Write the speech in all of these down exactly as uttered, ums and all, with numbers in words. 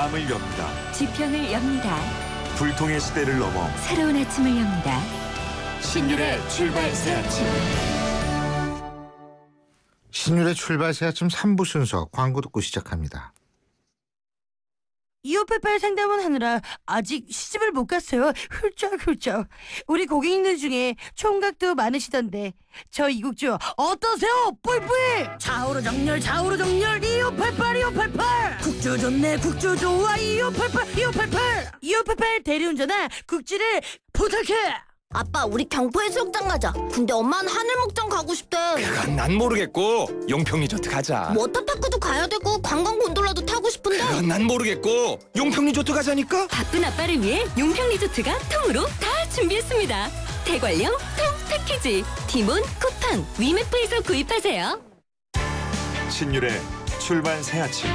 마음을 엽니다. 지평을 엽니다. 불통의 시대를 넘어 새로운 아침을 엽니다. 신율의 출발 새 아침. 신율의 출발 새 아침 삼 부 순서 광고 듣고 시작합니다. 이오팔팔 상담원 하느라 아직 시집을 못 갔어요. 훌쩍훌쩍. 우리 고객님들 중에 총각도 많으시던데 저 이국주 어떠세요? 뿌이뿌이. 좌우로 정렬 좌우로 정렬 이오팔팔 이오팔팔. 국주 좋네 국주 좋아 이오팔팔 이오팔팔. 이오팔팔 대리운전아 국주를 부탁해. 아빠, 우리 경포해수욕장 가자. 근데 엄마는 하늘목장 가고 싶대. 그건 난 모르겠고 용평 리조트 가자. 워터파크도 가야 되고 관광 곤돌라도 타고 싶은데. 그건 난 모르겠고 용평 리조트 가자니까. 바쁜 아빠를 위해 용평 리조트가 통으로 다 준비했습니다. 대관령 통 패키지 디몬 쿠팡 위메프에서 구입하세요. 신율의 출발 새 아침.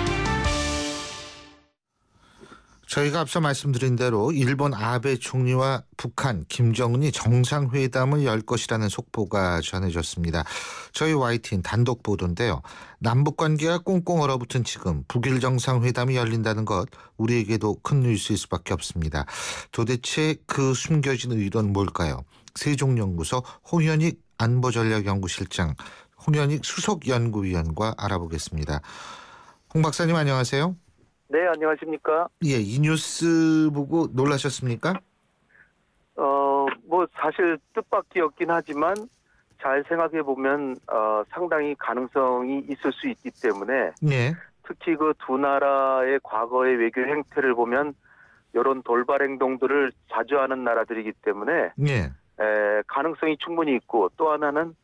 저희가 앞서 말씀드린 대로 일본 아베 총리와 북한 김정은이 정상회담을 열 것이라는 속보가 전해졌습니다. 저희 와이티엔 단독 보도인데요. 남북관계가 꽁꽁 얼어붙은 지금 북일 정상회담이 열린다는 것, 우리에게도 큰 뉴스일 수밖에 없습니다. 도대체 그 숨겨진 의도는 뭘까요? 세종연구소 홍현익 안보전략연구실장, 홍현익 수석연구위원과 알아보겠습니다. 홍 박사님 안녕하세요. 네, 안녕하십니까? 예, 이 뉴스 보고 놀라셨습니까? 어, 뭐 사실 뜻밖이었긴 하지만 잘 생각해 보면 어, 상당히 가능성이 있을 수 있기 때문에 네. 특히 그 두 나라의 과거의 외교 행태를 보면 이런 돌발 행동들을 자주 하는 나라들이기 때문에 네. 에, 가능성이 충분히 있고, 또 하나는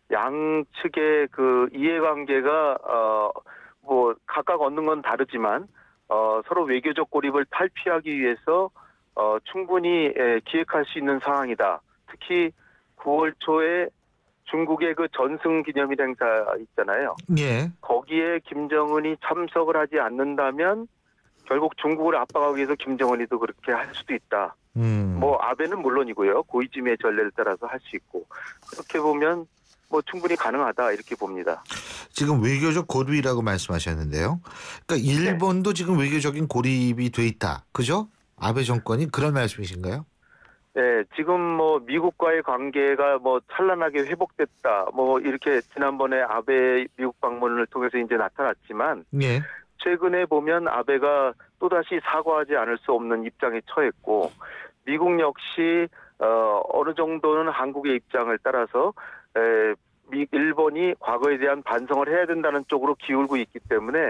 양측의 그 이해관계가 어, 뭐 각각 얻는 건 다르지만 어, 서로 외교적 고립을 탈피하기 위해서 어, 충분히 에, 기획할 수 있는 상황이다. 특히 구월 초에 중국의 그 전승기념일 행사 있잖아요. 예. 거기에 김정은이 참석을 하지 않는다면 결국 중국을 압박하기 위해서 김정은이도 그렇게 할 수도 있다. 음. 뭐 아베는 물론이고요. 고이즈미의 전례를 따라서 할 수 있고, 그렇게 보면 뭐 충분히 가능하다 이렇게 봅니다. 지금 외교적 고립이라고 말씀하셨는데요. 그러니까 일본도 네. 지금 외교적인 고립이 돼 있다. 그죠? 아베 정권이 그런 말씀이신가요? 네, 지금 뭐 미국과의 관계가 뭐 찬란하게 회복됐다. 뭐 이렇게 지난번에 아베 미국 방문을 통해서 이제 나타났지만 네. 최근에 보면 아베가 또다시 사과하지 않을 수 없는 입장에 처했고, 미국 역시 어, 어느 정도는 한국의 입장을 따라서 에, 미, 일본이 과거에 대한 반성을 해야 된다는 쪽으로 기울고 있기 때문에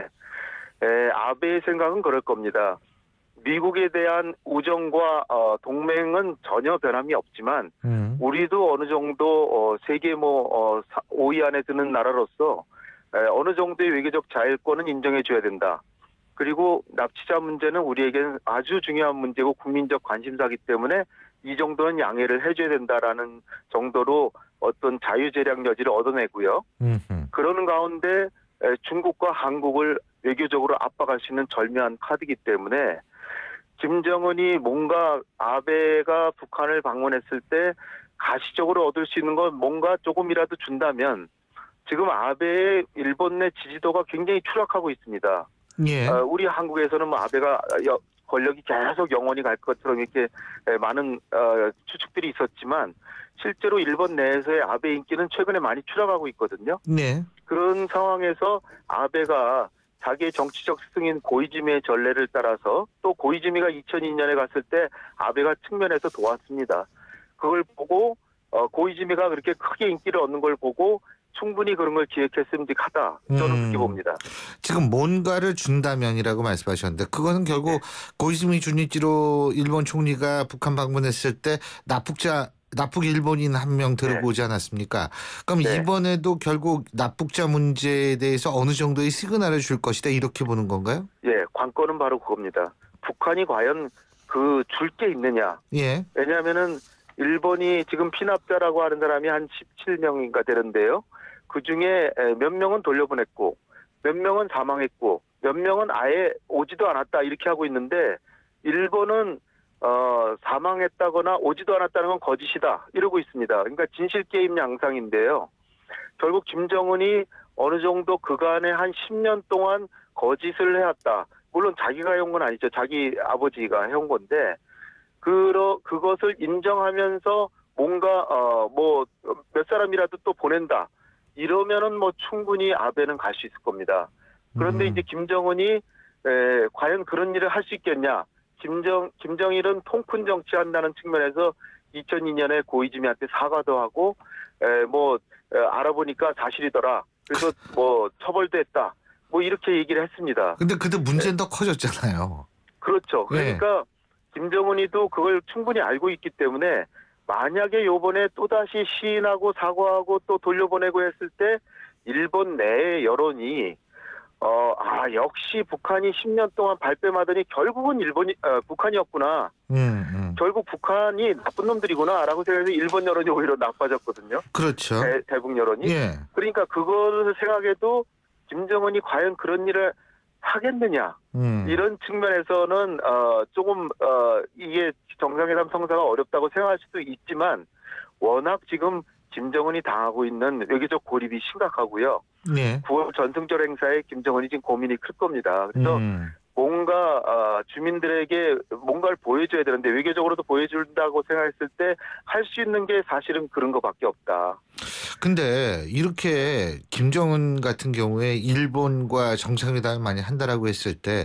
에, 아베의 생각은 그럴 겁니다. 미국에 대한 우정과 어, 동맹은 전혀 변함이 없지만 음. 우리도 어느 정도 어, 세계 뭐 어, 오 위 안에 드는 나라로서 에, 어느 정도의 외교적 자율권은 인정해 줘야 된다. 그리고 납치자 문제는 우리에게는 아주 중요한 문제고 국민적 관심사이기 때문에 이 정도는 양해를 해줘야 된다라는 정도로 어떤 자유제약 여지를 얻어내고요. 음흠. 그러는 가운데 중국과 한국을 외교적으로 압박할 수 있는 절묘한 카드이기 때문에 김정은이 뭔가 아베가 북한을 방문했을 때 가시적으로 얻을 수 있는 건 뭔가 조금이라도 준다면, 지금 아베의 일본 내 지지도가 굉장히 추락하고 있습니다. 예. 어, 우리 한국에서는 뭐 아베가 여, 권력이 계속 영원히 갈 것처럼 이렇게 많은 어, 추측들이 있었지만 실제로 일본 내에서의 아베 인기는 최근에 많이 추락하고 있거든요. 네. 그런 상황에서 아베가 자기의 정치적 스승인 고이즈미의 전례를 따라서, 또 고이즈미가 이천이 년에 갔을 때 아베가 측면에서 도왔습니다. 그걸 보고 어, 고이즈미가 그렇게 크게 인기를 얻는 걸 보고 충분히 그런 걸 기획했음직하다. 저는 음, 그렇게 봅니다. 지금 뭔가를 준다면이라고 말씀하셨는데, 그거는 결국 네. 고이즈미 주니치로 일본 총리가 북한 방문했을 때 납북자 납북 일본인 한 명 데리고 네. 오지 않았습니까? 그럼 네. 이번에도 결국 납북자 문제에 대해서 어느 정도의 시그널을 줄 것이다, 이렇게 보는 건가요? 예, 관건은 바로 그겁니다. 북한이 과연 그 줄 게 있느냐. 예. 왜냐하면은 일본이 지금 피납자라고 하는 사람이 한 십칠 명인가 되는데요. 그중에 몇 명은 돌려보냈고 몇 명은 사망했고 몇 명은 아예 오지도 않았다 이렇게 하고 있는데, 일본은 어, 사망했다거나 오지도 않았다는 건 거짓이다 이러고 있습니다. 그러니까 진실게임 양상인데요. 결국 김정은이 어느 정도 그간에 한 십 년 동안 거짓을 해왔다. 물론 자기가 해온 건 아니죠. 자기 아버지가 해온 건데 그러 그것을 인정하면서 뭔가 어 뭐 몇 사람이라도 또 보낸다 이러면은 뭐 충분히 아베는 갈 수 있을 겁니다. 그런데 음. 이제 김정은이 에, 과연 그런 일을 할 수 있겠냐? 김정 김정일은 통큰 정치한다는 측면에서 이천이 년에 고이즈미한테 사과도 하고 에, 뭐 에, 알아보니까 사실이더라. 그래서 뭐 처벌도 했다. 뭐 이렇게 얘기를 했습니다. 근데 그때 문제는 더 커졌잖아요. 그렇죠. 그러니까 김정은이도 그걸 충분히 알고 있기 때문에 만약에 요번에 또다시 시인하고 사과하고 또 돌려보내고 했을 때 일본 내의 여론이 어, 아, 역시 북한이 십 년 동안 발뺌하더니 결국은 일본이, 어, 북한이었구나. 음, 음. 결국 북한이 나쁜 놈들이구나. 라고 생각해서 일본 여론이 오히려 나빠졌거든요. 그렇죠. 대, 대북 여론이. 예. 그러니까 그거를 생각해도 김정은이 과연 그런 일을 하겠느냐. 음. 이런 측면에서는, 어, 조금, 어, 이게 정상회담 성사가 어렵다고 생각할 수도 있지만 워낙 지금 김정은이 당하고 있는 외교적 고립이 심각하고요. 예. 구월 전승절 행사에 김정은이 지금 고민이 클 겁니다. 그래서 음. 뭔가 어, 주민들에게 뭔가를 보여줘야 되는데 외교적으로도 보여준다고 생각했을 때 할 수 있는 게 사실은 그런 것밖에 없다. 근데 이렇게 김정은 같은 경우에 일본과 정상회담을 많이 한다라고 했을 때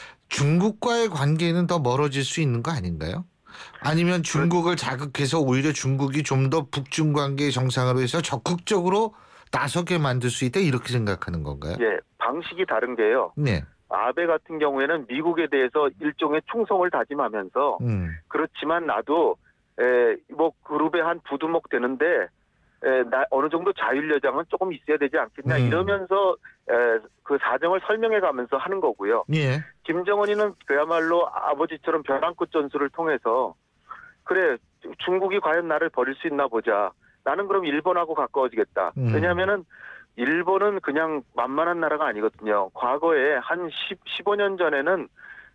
중국과의 관계는 더 멀어질 수 있는 거 아닌가요? 아니면 중국을 자극해서 오히려 중국이 좀 더 북중 관계 정상화로 해서 적극적으로 나서게 만들 수 있다 이렇게 생각하는 건가요? 예, 방식이 다른 게요. 네. 아베 같은 경우에는 미국에 대해서 일종의 충성을 다짐하면서 음. 그렇지만 나도 에, 뭐 그룹의 한 부두목 되는데 에, 나 어느 정도 자율여장은 조금 있어야 되지 않겠냐 음. 이러면서 에, 그 사정을 설명해가면서 하는 거고요. 예. 김정은이는 그야말로 아버지처럼 벼랑 끝 전술을 통해서 그래 중국이 과연 나를 버릴 수 있나 보자. 나는 그럼 일본하고 가까워지겠다. 음. 왜냐하면은 일본은 그냥 만만한 나라가 아니거든요. 과거에 한 십, 십오 년 전에는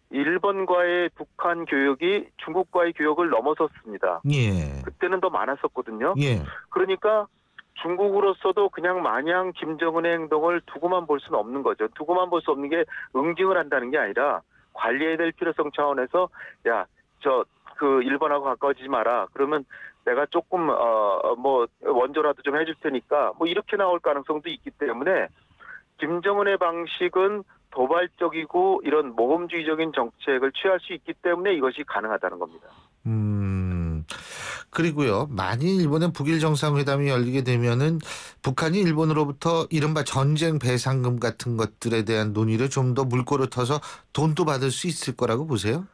일본과의 북한 교역이 중국과의 교역을 넘어섰습니다. 예. 그때는 더 많았었거든요. 예. 그러니까 중국으로서도 그냥 마냥 김정은의 행동을 두고만 볼 수는 없는 거죠. 두고만 볼 수 없는 게 응징을 한다는 게 아니라 관리해야 될 필요성 차원에서 야, 저 그 일본하고 가까워지지 마라. 그러면 내가 조금 어 뭐 원조라도 좀 해줄 테니까 뭐 이렇게 나올 가능성도 있기 때문에 김정은의 방식은 도발적이고 이런 모험주의적인 정책을 취할 수 있기 때문에 이것이 가능하다는 겁니다. 음. 그리고요. 만일 이번에 북일 정상회담이 열리게 되면은 북한이 일본으로부터 이른바 전쟁 배상금 같은 것들에 대한 논의를 좀 더 물꼬를 터서 돈도 받을 수 있을 거라고 보세요?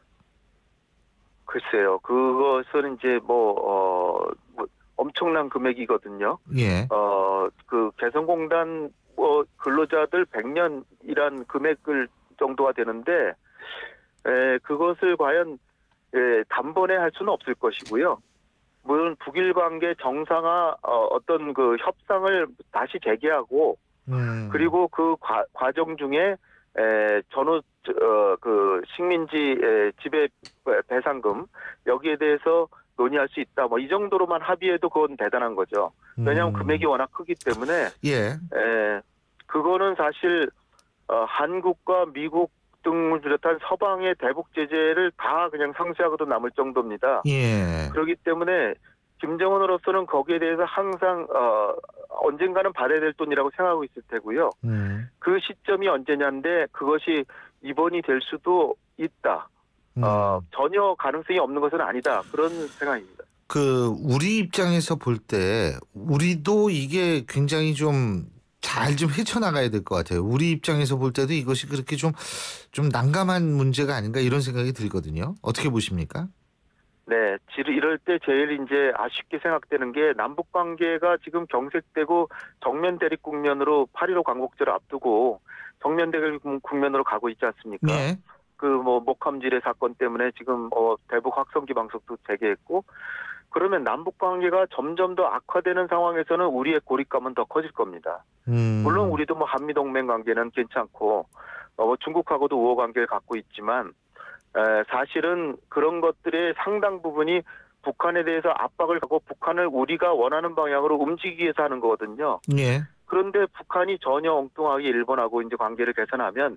글쎄요. 그것은 이제 뭐, 어, 뭐 엄청난 금액이거든요. 예. 어, 그 개성공단 뭐 근로자들 백 년이란 금액을 정도가 되는데 에, 그것을 과연 예, 단번에 할 수는 없을 것이고요. 물론 북일 관계 정상화 어, 어떤 그 협상을 다시 재개하고 음. 그리고 그 과, 과정 중에 에, 전후 어, 그 식민지 에, 지배 배상금 여기에 대해서 논의할 수 있다. 뭐 이 정도로만 합의해도 그건 대단한 거죠. 왜냐하면 음. 금액이 워낙 크기 때문에 예. 에, 그거는 사실 어, 한국과 미국 등을 비롯한 서방의 대북 제재를 다 그냥 상쇄하고도 남을 정도입니다. 예. 그렇기 때문에 김정은으로서는 거기에 대해서 항상 어, 언젠가는 받아야 될 돈이라고 생각하고 있을 테고요. 음. 그 시점이 언제냐인데 그것이 이번이 될 수도 있다. 음. 어, 전혀 가능성이 없는 것은 아니다. 그런 생각입니다. 그 우리 입장에서 볼 때 우리도 이게 굉장히 좀 잘 좀 헤쳐나가야 될 것 같아요. 우리 입장에서 볼 때도 이것이 그렇게 좀, 좀 난감한 문제가 아닌가 이런 생각이 들거든요. 어떻게 보십니까? 네, 이럴 때 제일 이제 아쉽게 생각되는 게 남북 관계가 지금 경색되고 정면 대립 국면으로 팔일오 광복절을 앞두고 정면 대립 국면으로 가고 있지 않습니까? 네. 그 뭐 목함지뢰 사건 때문에 지금 어 대북 확성기 방송도 재개했고 그러면 남북 관계가 점점 더 악화되는 상황에서는 우리의 고립감은 더 커질 겁니다. 음. 물론 우리도 뭐 한미 동맹 관계는 괜찮고 어 중국하고도 우호 관계를 갖고 있지만 에, 사실은 그런 것들의 상당 부분이 북한에 대해서 압박을 하고 북한을 우리가 원하는 방향으로 움직이기 위해서 하는 거거든요. 예. 그런데 북한이 전혀 엉뚱하게 일본하고 이제 관계를 개선하면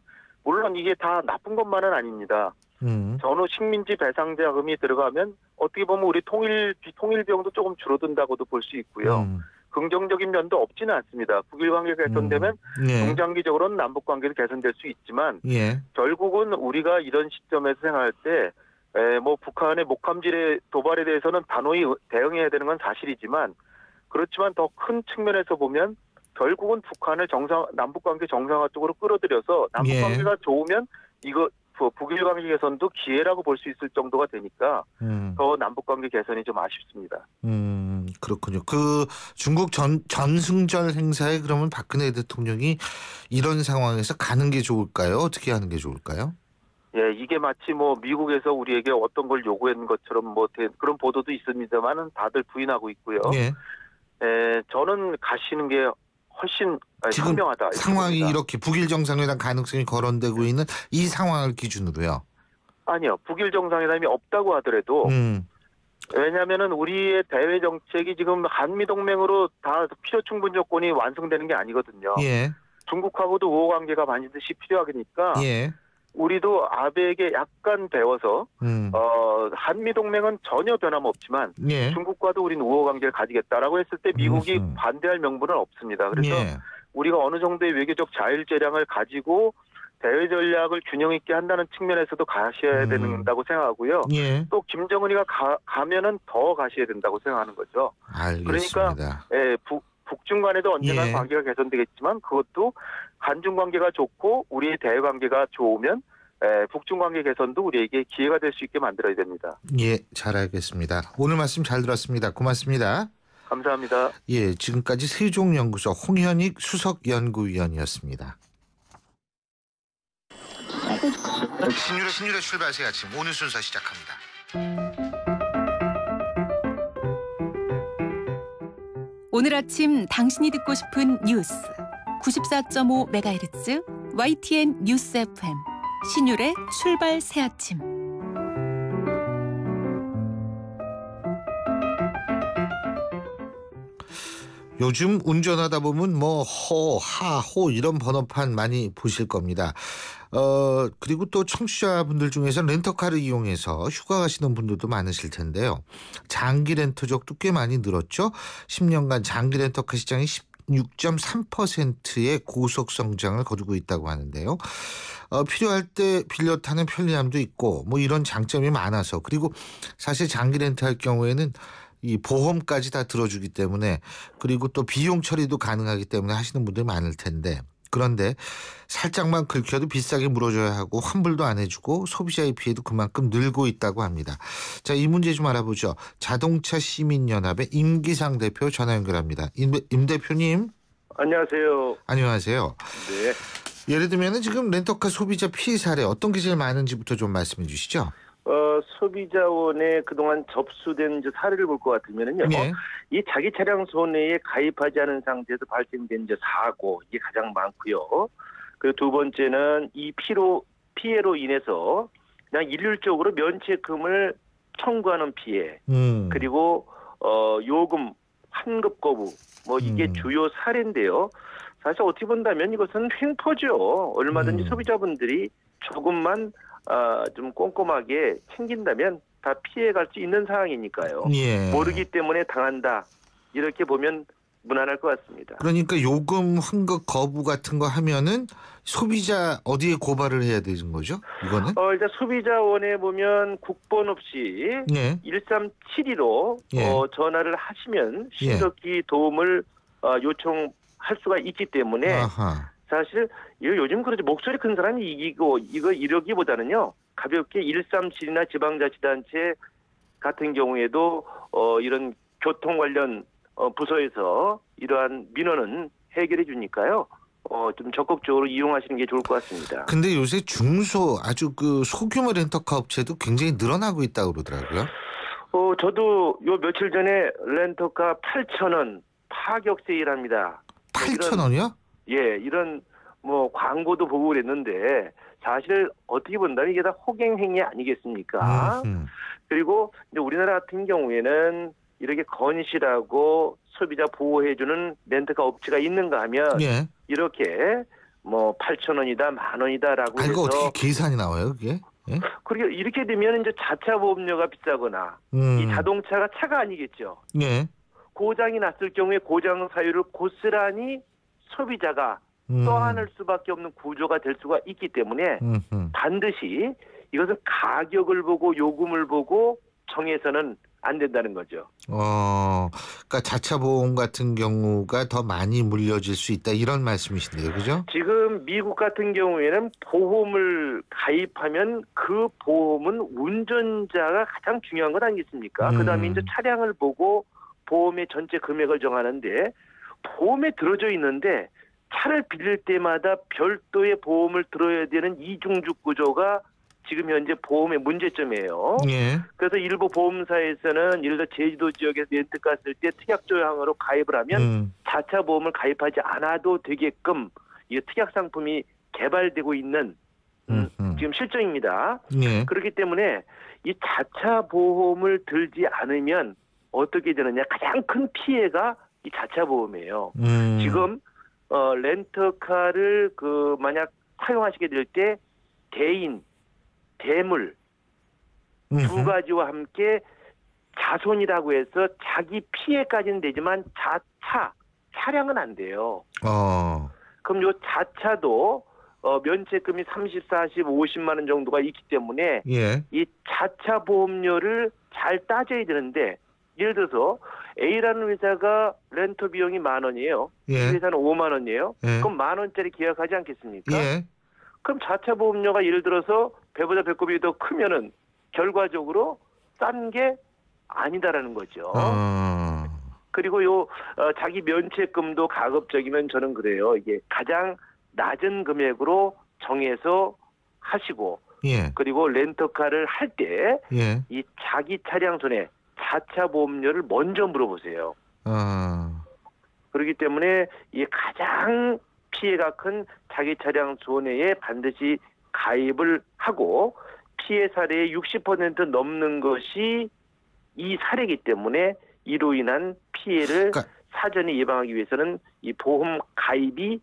물론 이게 다 나쁜 것만은 아닙니다. 음. 전후 식민지 배상 자금이 들어가면 어떻게 보면 우리 통일 통일 비용도 조금 줄어든다고도 볼 수 있고요. 음. 긍정적인 면도 없지는 않습니다. 북일 관계가 개선되면 음. 예. 중장기적으로는 남북 관계도 개선될 수 있지만 예. 결국은 우리가 이런 시점에서 생각할 때 에, 뭐 북한의 목함질의 도발에 대해서는 단호히 대응해야 되는 건 사실이지만 그렇지만 더 큰 측면에서 보면 결국은 북한을 정상 남북 관계 정상화 쪽으로 끌어들여서 남북 예. 관계가 좋으면 이거 북일 관계 개선도 기회라고 볼 수 있을 정도가 되니까 음. 더 남북 관계 개선이 좀 아쉽습니다. 음, 그렇군요. 그 중국 전 전승절 행사에 그러면 박근혜 대통령이 이런 상황에서 가는 게 좋을까요? 어떻게 하는 게 좋을까요? 예, 이게 마치 뭐 미국에서 우리에게 어떤 걸 요구한 것처럼 뭐 그런 보도도 있습니다만은 다들 부인하고 있고요. 예. 에, 저는 가시는 게 훨씬 지금 현명하다. 이렇게 상황이 봅니다. 이렇게 북일 정상회담 가능성이 거론되고 있는 이 상황을 기준으로요. 아니요, 북일 정상회담이 없다고 하더라도 음. 왜냐하면은 우리의 대외 정책이 지금 한미 동맹으로 다 필요 충분 조건이 완성되는 게 아니거든요. 예. 중국하고도 우호 관계가 반드시 필요하니까 예. 우리도 아베에게 약간 배워서 음. 어, 한미 동맹은 전혀 변함없지만 예. 중국과도 우리는 우호 관계를 가지겠다라고 했을 때 미국이 음흠. 반대할 명분은 없습니다. 그래서 예. 우리가 어느 정도의 외교적 자율재량을 가지고 대외 전략을 균형 있게 한다는 측면에서도 가셔야 음. 된다고 생각하고요. 예. 또 김정은이가 가, 가면은 더 가셔야 된다고 생각하는 거죠. 알겠습니다. 그러니까 예, 북, 북중 간에도 언젠가 예. 관계가 개선되겠지만 그것도 한중 관계가 좋고 우리의 대외 관계가 좋으면 예, 북중 관계 개선도 우리에게 기회가 될 수 있게 만들어야 됩니다. 예, 잘 알겠습니다. 오늘 말씀 잘 들었습니다. 고맙습니다. 감사합니다. 예, 지금까지 세종연구소 홍현익 수석연구위원이었습니다. 신유의, 신유의 출발새 아침 오늘 순서 시작합니다. 오늘 아침 당신이 듣고 싶은 뉴스 구십사 점 오 메가헤르츠 와이티엔 뉴스 에프엠 신율의 출발 새 아침. 요즘 운전하다 보면 뭐 허, 하, 호 이런 번호판 많이 보실 겁니다. 어, 그리고 또 청취자분들 중에서 렌터카를 이용해서 휴가 가시는 분들도 많으실 텐데요. 장기 렌터족도 꽤 많이 늘었죠. 십 년간 장기 렌터카 시장이 십육 점 삼 퍼센트의 고속 성장을 거두고 있다고 하는데요. 어, 필요할 때 빌려 타는 편리함도 있고 뭐 이런 장점이 많아서 그리고 사실 장기 렌트할 경우에는 이 보험까지 다 들어주기 때문에 그리고 또 비용 처리도 가능하기 때문에 하시는 분들이 많을 텐데 그런데 살짝만 긁혀도 비싸게 물어줘야 하고 환불도 안 해주고 소비자의 피해도 그만큼 늘고 있다고 합니다. 자, 이 문제 좀 알아보죠. 자동차 시민연합의 임기상 대표 전화 연결합니다. 임, 임 대표님. 안녕하세요. 안녕하세요. 네. 예를 들면 지금 렌터카 소비자 피해 사례 어떤 게 제일 많은지부터 좀 말씀해 주시죠. 어, 소비자원에 그동안 접수된 이제 사례를 볼 것 같으면은요. 네. 이 자기 차량 손해에 가입하지 않은 상태에서 발생된 이제 사고 이게 가장 많고요. 그리고 두 번째는 이 피로 피해로 인해서 그냥 일률적으로 면책금을 청구하는 피해. 음. 그리고 어, 요금 환급 거부 뭐 이게 음. 주요 사례인데요. 사실 어떻게 본다면 이것은 횡포죠. 얼마든지 음. 소비자분들이 조금만 아, 좀 꼼꼼하게 챙긴다면 다 피해갈 수 있는 상황이니까요. 예. 모르기 때문에 당한다. 이렇게 보면 무난할 것 같습니다. 그러니까 요금 환급 거부 같은 거 하면은 소비자 어디에 고발을 해야 되는 거죠? 이거는? 어, 일단 소비자원에 보면 국번 없이 예. 일삼칠이로 예. 어, 전화를 하시면 신속히 도움을 어, 요청할 수가 있기 때문에 아하. 사실 이거 요즘 그러죠. 목소리 큰 사람이 이기고 이거 이러기보다는요. 가볍게 일삼칠이나 지방자치단체 같은 경우에도 어, 이런 교통 관련 어, 부서에서 이러한 민원은 해결해 주니까요. 어, 좀 적극적으로 이용하시는 게 좋을 것 같습니다. 근데 요새 중소 아주 그 소규모 렌터카 업체도 굉장히 늘어나고 있다고 그러더라고요. 어, 저도 요 며칠 전에 렌터카 팔천 원 파격 세일합니다. 팔천 원이요? 예, 이런 뭐 광고도 보고 그랬는데 사실 어떻게 본다면 이게 다 호갱행위 아니겠습니까? 음, 그리고 이제 우리나라 같은 경우에는 이렇게 건실하고 소비자 보호해주는 렌터카 업체가 있는가 하면 예. 이렇게 뭐 팔천 원이다, 만 원이다라고 아, 해서 이거 어떻게 계산이 나와요, 그게? 예? 그리고 이렇게 되면 이제 자차 보험료가 비싸거나 음. 이 자동차가 차가 아니겠죠. 예. 고장이 났을 경우에 고장 사유를 고스란히 소비자가 음. 떠안을 수밖에 없는 구조가 될 수가 있기 때문에 음흠. 반드시 이것은 가격을 보고 요금을 보고 정해서는 안 된다는 거죠. 어, 그러니까 자차 보험 같은 경우가 더 많이 물려질 수 있다 이런 말씀이신데요, 그죠? 지금 미국 같은 경우에는 보험을 가입하면 그 보험은 운전자가 가장 중요한 것 아니겠습니까? 음. 그다음에 이제 차량을 보고 보험의 전체 금액을 정하는데 보험에 들어져 있는데 차를 빌릴 때마다 별도의 보험을 들어야 되는 이중주 구조가 지금 현재 보험의 문제점이에요. 예. 그래서 일부 보험사에서는 예를 들어 제주도 지역에서 렌트카 쓸 때 특약 조항으로 가입을 하면 음. 자차 보험을 가입하지 않아도 되게끔 이 특약 상품이 개발되고 있는 음, 음흠. 지금 실정입니다. 예. 그렇기 때문에 이 자차 보험을 들지 않으면 어떻게 되느냐, 가장 큰 피해가 이 자차 보험이에요. 음. 지금 어, 렌터카를 그 만약 사용하시게 될 때 대인, 대물 두 음흠. 가지와 함께 자손이라고 해서 자기 피해까지는 되지만 자차 차량은 안 돼요. 어. 그럼 요 자차도 어, 면책금이 삼십, 사십, 오십만 원 정도가 있기 때문에 예. 이 자차 보험료를 잘 따져야 되는데 예를 들어서 A라는 회사가 렌터 비용이 만 원이에요. 이 예. 회사는 오만 원이에요. 예. 그럼 만 원짜리 계약하지 않겠습니까? 예. 그럼 자차 보험료가 예를 들어서 배보다 배꼽이 더 크면은 결과적으로 싼 게 아니다라는 거죠. 어. 그리고 요 어, 자기 면책금도 가급적이면 저는 그래요. 이게 가장 낮은 금액으로 정해서 하시고 예. 그리고 렌터카를 할 때 이 예. 자기 차량 손해 자차 보험료를 먼저 물어보세요. 어. 그렇기 때문에 이 가장 피해가 큰 자기 차량 손해에 반드시 가입을 하고 피해 사례의 육십 퍼센트 넘는 것이 이 사례이기 때문에 이로 인한 피해를 그러니까 사전에 예방하기 위해서는 이 보험 가입이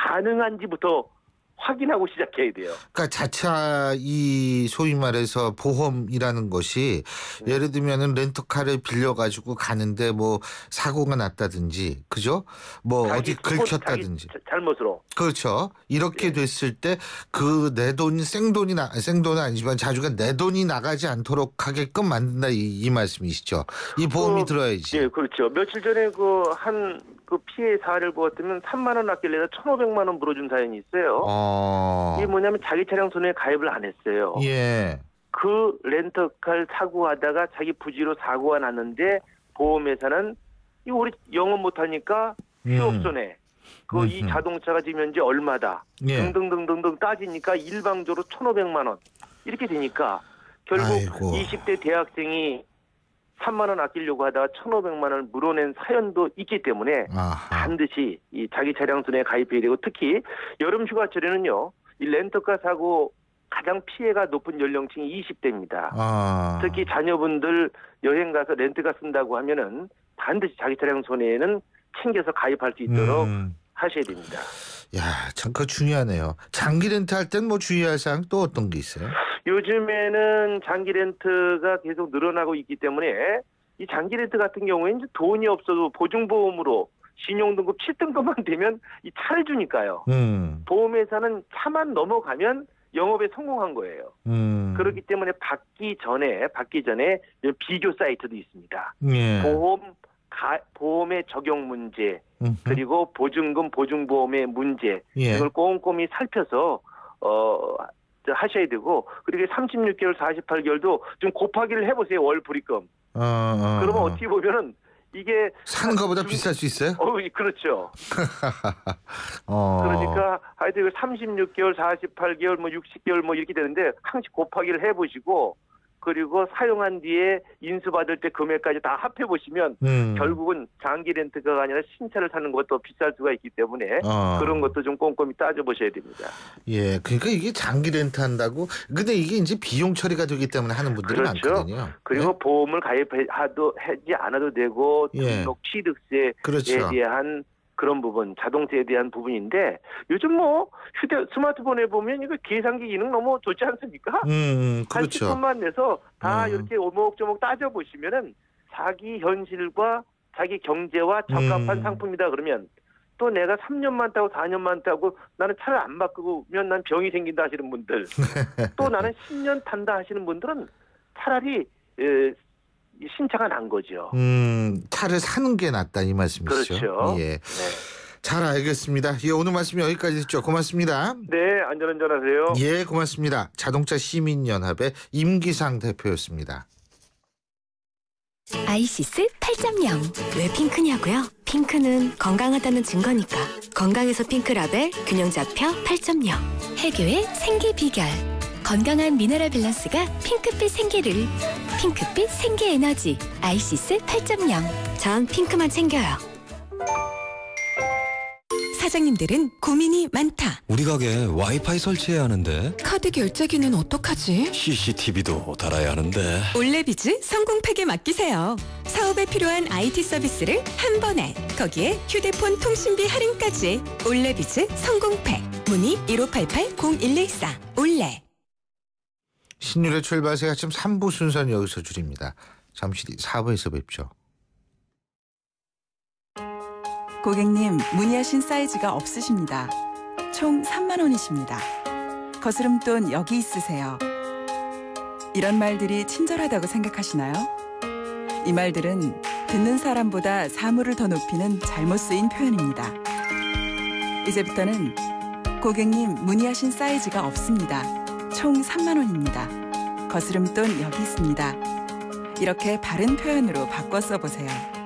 가능한지부터 확인하고 시작해야 돼요. 그러니까 자차 이 소위 말해서 보험이라는 것이 네. 예를 들면은 렌터카를 빌려 가지고 가는데 뭐 사고가 났다든지 그죠? 뭐 자기 어디 잘못, 긁혔다든지 자기 잘못으로. 그렇죠. 이렇게 네. 됐을 때 그 내 돈이 생돈이 나 생돈은 아니지만 자주가 내 돈이 나가지 않도록 하게끔 만든다 이, 이 말씀이시죠. 이 보험이 어, 들어야지. 예, 그렇죠. 며칠 전에 그 한 그 피해 사례를 보았더니 삼만 원 아낄래다 천오백만 원 물어준 사연이 있어요. 어. 이게 뭐냐면 자기 차량 손해에 가입을 안 했어요. 예. 그 렌터카를 타고 가다가 자기 부지로 사고가 났는데 보험회사는 이거 우리 영업 못하니까 휴업 음. 손해. 그 이 음흠. 자동차가 지금 현재 얼마다. 예. 등등등등등 따지니까 일방적으로 천오백만 원. 이렇게 되니까 결국 아이고. 이십 대 대학생이 삼만 원 아끼려고 하다가 천오백만 원을 물어낸 사연도 있기 때문에 아하. 반드시 이 자기 차량 손해에 가입해야 되고 특히 여름 휴가철에는요. 이 렌터카 사고 가장 피해가 높은 연령층이 이십 대입니다. 아. 특히 자녀분들 여행 가서 렌트카 쓴다고 하면은 반드시 자기 차량 손해에는 챙겨서 가입할 수 있도록 음. 하셔야 됩니다. 야, 참 그거 중요하네요. 장기 렌트 할 땐 뭐 주의할 사항 또 어떤 게 있어요? 요즘에는 장기 렌트가 계속 늘어나고 있기 때문에 이 장기 렌트 같은 경우에 이제 돈이 없어도 보증보험으로 신용등급 칠 등급만 되면 이 차를 주니까요. 음. 보험회사는 차만 넘어가면 영업에 성공한 거예요. 음. 그렇기 때문에 받기 전에 받기 전에 비교 사이트도 있습니다. 예. 보험 가, 보험의 적용 문제 음흠. 그리고 보증금 보증보험의 문제 예. 이걸 꼼꼼히 살펴서 어 하셔야 되고 그리고 삼십육 개월 사십팔 개월도 좀 곱하기를 해보세요. 월 불입금. 어, 어, 그러면 어. 어떻게 보면은 이게 사는 것보다 중- 비쌀 수 있어요? 어 그렇죠. 어. 그러니까 하여튼 이거 삼십육 개월 사십팔 개월 뭐 육십 개월 뭐 이렇게 되는데 항상 곱하기를 해보시고 그리고 사용한 뒤에 인수받을 때 금액까지 다 합해보시면 음. 결국은 장기 렌트가 아니라 신차를 사는 것도 비쌀 수가 있기 때문에 어. 그런 것도 좀 꼼꼼히 따져보셔야 됩니다. 예, 그러니까 이게 장기 렌트 한다고. 근데 이게 이제 비용 처리가 되기 때문에 하는 분들이 그렇죠. 많거든요. 그리고 보험을 가입하지 않아도 되고 예. 등록 취득세에 그렇죠. 대한 그런 부분, 자동차에 대한 부분인데 요즘 뭐 휴대 스마트폰에 보면 이거 계산기 기능 너무 좋지 않습니까? 음, 그렇죠. 한 십 분만 내서 다 음. 이렇게 오목조목 따져보시면은 자기 현실과 자기 경제와 적합한 음. 상품이다 그러면 또 내가 삼 년만 타고 사 년만 타고 나는 차를 안 바꾸면 난 병이 생긴다 하시는 분들 또 나는 십 년 탄다 하시는 분들은 차라리 에, 신차가 난 거죠. 음, 차를 사는 게 낫다 이 말씀이시죠? 그렇죠. 예. 네. 잘 알겠습니다. 예, 오늘 말씀 여기까지 듣죠. 고맙습니다. 네, 안전운전하세요. 예, 고맙습니다. 자동차 시민연합의 임기상 대표였습니다. 아이시스 팔 점 영. 왜 핑크냐고요? 핑크는 건강하다는 증거니까. 건강에서 핑크라벨, 균형 잡혀 팔 점 영. 해교의 생기 비결. 건강한 미네랄 밸런스가 핑크빛 생기를. 핑크빛 생기 에너지. 아이시스 팔 점 영. 전 핑크만 챙겨요. 사장님들은 고민이 많다. 우리 가게 와이파이 설치해야 하는데 카드 결제기는 어떡하지? 씨씨티비도 달아야 하는데 올레비즈 성공팩에 맡기세요. 사업에 필요한 아이티 서비스를 한 번에. 거기에 휴대폰 통신비 할인까지. 올레비즈 성공팩. 문의 일오팔팔 공일일사. 올레. 신율의 출발새 아침 삼 부 순서는 여기서 줄입니다. 잠시 뒤 사 부에서 뵙죠. 고객님, 문의하신 사이즈가 없으십니다. 총 삼만 원이십니다. 거스름돈 여기 있으세요. 이런 말들이 친절하다고 생각하시나요? 이 말들은 듣는 사람보다 사물을 더 높이는 잘못 쓰인 표현입니다. 이제부터는 고객님, 문의하신 사이즈가 없습니다. 총 삼만 원입니다. 거스름돈 여기 있습니다. 이렇게 바른 표현으로 바꿔 써보세요.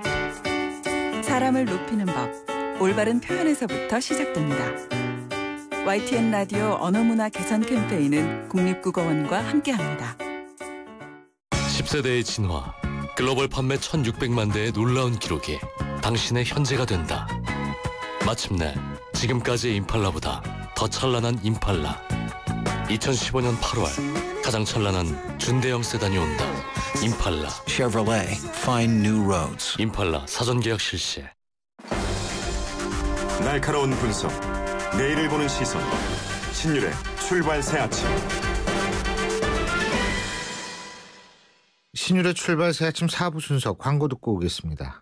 사람을 높이는 법, 올바른 표현에서부터 시작됩니다. 와이티엔 라디오 언어문화 개선 캠페인은 국립국어원과 함께합니다. 십 세대의 진화, 글로벌 판매 천육백만 대의 놀라운 기록이 당신의 현재가 된다. 마침내 지금까지의 임팔라보다 더 찬란한 임팔라. 이천십오 년 팔월 가장 찬란한 준대형 세단이 온다. 임팔라. Chevrolet, find new roads. 임팔라 사전 계약 실시. 날카로운 분석, 내일을 보는 시선. 신율의 출발 새 아침. 신율의 출발 새 아침 사 부 순서 광고 듣고 오겠습니다.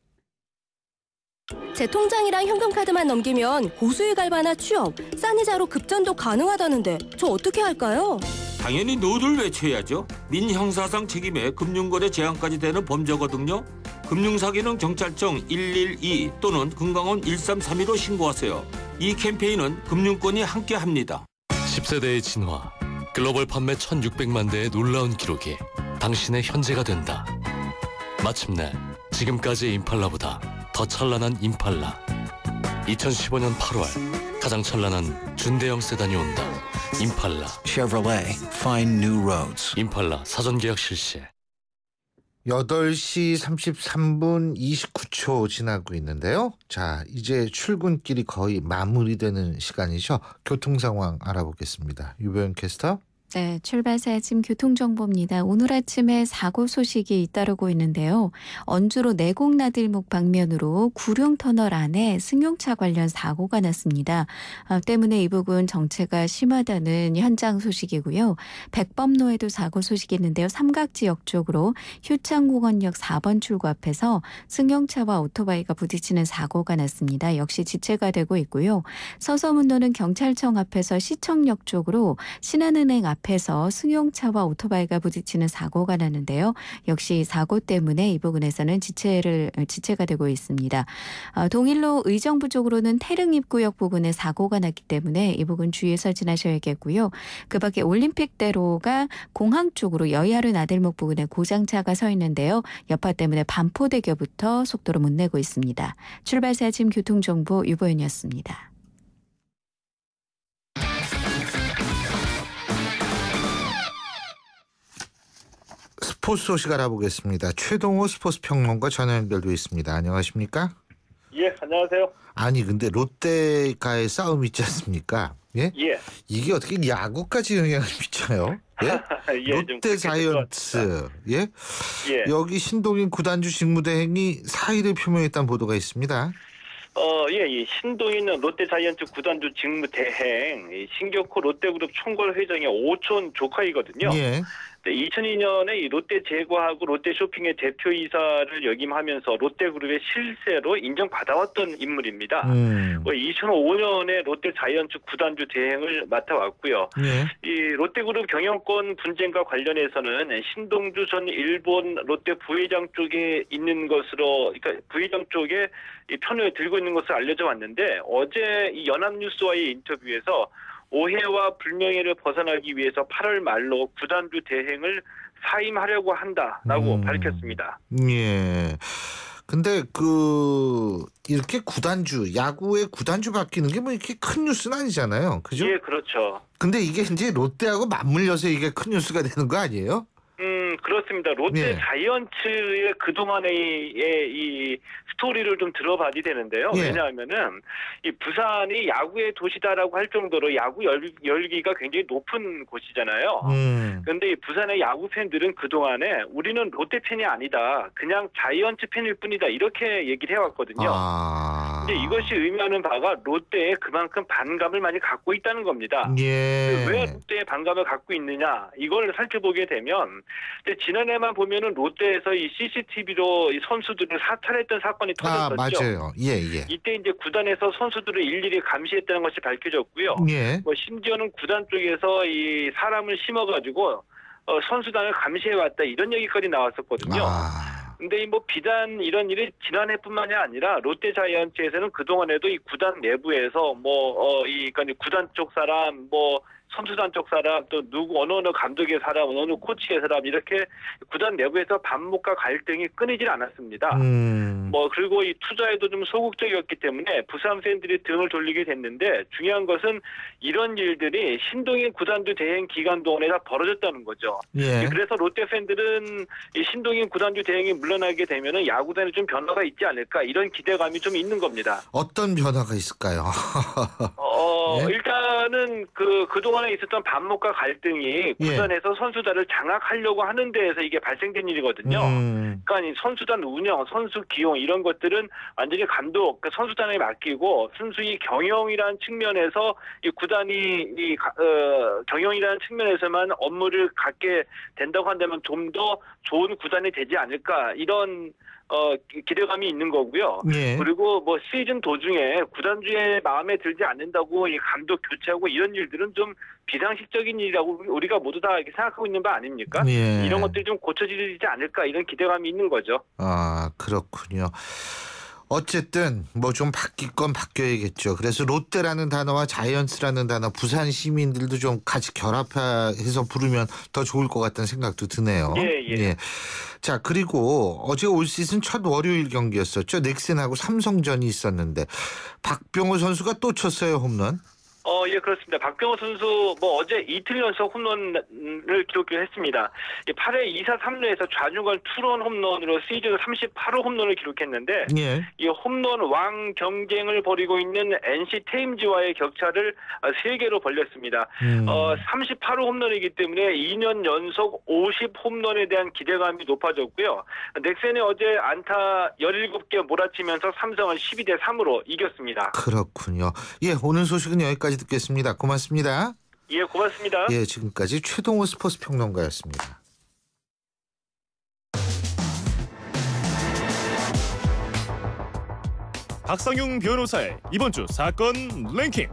제 통장이랑 현금카드만 넘기면 고수익 알바나 취업, 싼 이자로 급전도 가능하다는데 저 어떻게 할까요? 당연히 노를 외쳐야죠. 민형사상 책임에 금융거래 제한까지 되는 범죄거든요. 금융사기는 경찰청 일일이 또는 금강원 일삼삼이로 신고하세요. 이 캠페인은 금융권이 함께합니다. 십 세대의 진화, 글로벌 판매 천육백만 대의 놀라운 기록이 당신의 현재가 된다. 마침내 지금까지의 임팔라보다 더 찬란한 임팔라. 이천십오 년 팔월 가장 찬란한 준대형 세단이 온다. 임팔라. Chevrolet, find new roads. 임팔라 사전 계약 실시. 여덟 시 삼십삼 분 이십구 초 지나고 있는데요. 자, 이제 출근길이 거의 마무리되는 시간이죠. 교통 상황 알아보겠습니다. 유보영 캐스터. 네, 출발새 아침 교통정보입니다. 오늘 아침에 사고 소식이 잇따르고 있는데요. 언주로 내곡나들목 방면으로 구룡터널 안에 승용차 관련 사고가 났습니다. 아, 때문에 이 부분 정체가 심하다는 현장 소식이고요. 백범로에도 사고 소식이 있는데요. 삼각지역 쪽으로 효창공원역 사 번 출구 앞에서 승용차와 오토바이가 부딪히는 사고가 났습니다. 역시 지체가 되고 있고요. 서서문로는 경찰청 앞에서 시청역 쪽으로 신한은행 앞 앞에서 승용차와 오토바이가 부딪히는 사고가 났는데요. 역시 사고 때문에 이 부분에서는 지체를 지체가 되고 있습니다. 어, 동일로 의정부 쪽으로는 태릉 입구역 부근에 사고가 났기 때문에 이 부분 주의해서 지나셔야겠고요. 그 밖에 올림픽대로가 공항 쪽으로 여의하루 나들목 부근에 고장차가 서 있는데요. 여파 때문에 반포대교부터 속도를 못 내고 있습니다. 출발새 아침 교통정보 유보연이었습니다. 스포츠 소식 알아보겠습니다. 최동호 스포츠 평론가 전화 연결돼 있습니다. 안녕하십니까? 예, 안녕하세요. 아니 근데 롯데가의 싸움 있지 않습니까? 예? 예. 이게 어떻게 야구까지 영향을 미쳐요? 예? 예, 롯데 자이언츠. 예? 예. 여기 신동인 구단주 직무대행이 사의를 표명했다는 보도가 있습니다. 어, 예, 이 신동에 있는 롯데자이언츠 구단주 직무 대행, 이 신격호 롯데그룹 총괄 회장의 오촌 조카이거든요. 예. 이천이 년에 이 롯데 제과하고 롯데쇼핑의 대표이사를 역임하면서 롯데그룹의 실세로 인정받아왔던 인물입니다. 음. 뭐 이천오 년에 롯데자이언츠 구단주 대행을 맡아왔고요. 예. 이 롯데그룹 경영권 분쟁과 관련해서는 신동주 전 일본 롯데 부회장 쪽에 있는 것으로, 그러니까 부회장 쪽에 이 편을 들고 있는 것으로 알려져 왔는데, 어제 이 연합뉴스와의 인터뷰에서 오해와 불명예를 벗어나기 위해서 팔월 말로 구단주 대행을 사임하려고 한다라고 음. 밝혔습니다. 예. 근데 그 이렇게 구단주, 야구의 구단주 바뀌는 게 뭐 이렇게 큰 뉴스는 아니잖아요. 그죠? 예, 그렇죠. 근데 이게 이제 롯데하고 맞물려서 이게 큰 뉴스가 되는 거 아니에요? 음, 그렇습니다. 롯데 예. 자이언츠의 그동안의 이 스토리를 좀 들어봐야 되는데요. 예. 왜냐하면은 이 부산이 야구의 도시다라고 할 정도로 야구 열, 열기가 굉장히 높은 곳이잖아요. 음. 그런데 이 부산의 야구 팬들은 그동안에 우리는 롯데 팬이 아니다, 그냥 자이언츠 팬일 뿐이다, 이렇게 얘기를 해왔거든요. 아. 근데 이것이 의미하는 바가 롯데에 그만큼 반감을 많이 갖고 있다는 겁니다. 예. 왜 롯데에 반감을 갖고 있느냐, 이걸 살펴보게 되면 근데 지난해만 보면은 롯데에서 이 씨씨티비로 이 선수들을 사찰했던 사건이 아, 터졌었죠. 맞아요. 예, 예. 이때 이제 구단에서 선수들을 일일이 감시했다는 것이 밝혀졌고요. 예. 뭐 심지어는 구단 쪽에서 이 사람을 심어가지고 어, 선수단을 감시해왔다, 이런 얘기까지 나왔었거든요. 아. 근데 이 뭐 비단 이런 일이 지난해뿐만이 아니라 롯데자이언츠에서는 그 동안에도 이 구단 내부에서 뭐 어 이 그러니까 구단 쪽 사람, 뭐 선수단 쪽 사람, 또 누구 어느 어느 감독의 사람, 어느 어느 코치의 사람, 이렇게 구단 내부에서 반목과 갈등이 끊이질 않았습니다. 음. 뭐 그리고 이 투자에도 좀 소극적이었기 때문에 부산 팬들이 등을 돌리게 됐는데, 중요한 것은 이런 일들이 신동인 구단주 대행 기간 동안에 다 벌어졌다는 거죠. 예. 그래서 롯데 팬들은 이 신동인 구단주 대행이 물러나게 되면은 야구단에 좀 변화가 있지 않을까, 이런 기대감이 좀 있는 겁니다. 어떤 변화가 있을까요? 어, 예? 일단은 그, 그동안에 있었던 반목과 갈등이 예. 구단에서 선수단을 장악하려고 하는 데에서 이게 발생된 일이거든요. 음. 그러니까 이 선수단 운영, 선수 기용, 이런 것들은 완전히 감독, 그 선수단에 맡기고 순수히 경영이라는 측면에서 이 구단이 이 어, 경영이라는 측면에서만 업무를 갖게 된다고 한다면 좀 더 좋은 구단이 되지 않을까, 이런 어, 기대감이 있는 거고요. 예. 그리고 뭐 시즌 도중에 구단주의 마음에 들지 않는다고 이 감독 교체하고 이런 일들은 좀 비상식적인 일이라고 우리가 모두 다 이렇게 생각하고 있는 바 아닙니까? 예. 이런 것들이 좀 고쳐지지 않을까, 이런 기대감이 있는 거죠. 아, 그렇군요. 어쨌든 뭐 좀 바뀔 건 바뀌어야겠죠. 그래서 롯데라는 단어와 자이언츠라는 단어, 부산 시민들도 좀 같이 결합해서 부르면 더 좋을 것 같다는 생각도 드네요. 예, 예. 자, 그리고 어제 올 시즌 첫 월요일 경기였었죠. 넥센하고 삼성전이 있었는데 박병호 선수가 또 쳤어요, 홈런. 어, 예, 그렇습니다. 박병호 선수, 뭐, 어제 이틀 연속 홈런을 기록했습니다. 팔 회 이 사 삼 루에서 좌중간 투런 홈런으로 시즌 삼십팔 호 홈런을 기록했는데, 예. 이 홈런 왕 경쟁을 벌이고 있는 엔씨 테임즈와의 격차를 세 개로 벌렸습니다. 음. 어, 삼십팔 호 홈런이기 때문에 이 년 연속 오십 홈런에 대한 기대감이 높아졌고요. 넥센이 어제 안타 열일곱 개 몰아치면서 삼성을 십이 대 삼으로 이겼습니다. 그렇군요. 예, 오늘 소식은 여기까지 듣겠습니다. 고맙습니다. 예, 고맙습니다. 예, 지금까지 최동호 스포츠 평론가였습니다. 박상용 변호사의 이번 주 사건 랭킹.